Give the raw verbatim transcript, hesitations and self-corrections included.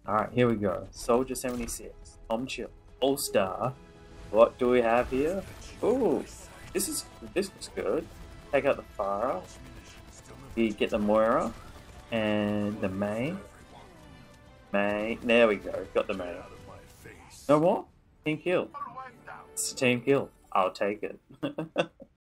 Alright, here we go. Soldier seventy-six. TomChile. All-Star. What do we have here? Ooh, this is this looks good. Take out the Farah. You get the Moira. And the May. May. There we go. Got the May. No more? Team kill. It's a team kill. I'll take it.